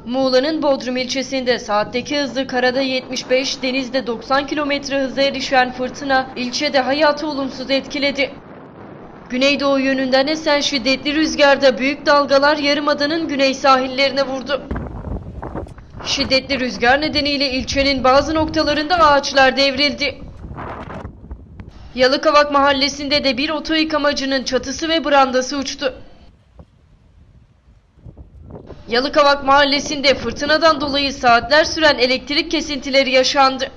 Muğla'nın Bodrum ilçesinde saatteki hızı karada 75, denizde 90 km hıza erişen fırtına ilçede hayatı olumsuz etkiledi. Güneydoğu yönünden esen şiddetli rüzgarda büyük dalgalar yarımadanın güney sahillerine vurdu. Şiddetli rüzgar nedeniyle ilçenin bazı noktalarında ağaçlar devrildi. Yalıkavak mahallesinde de bir oto yıkamacının çatısı ve brandası uçtu. Yalıkavak mahallesinde fırtınadan dolayı saatler süren elektrik kesintileri yaşandı.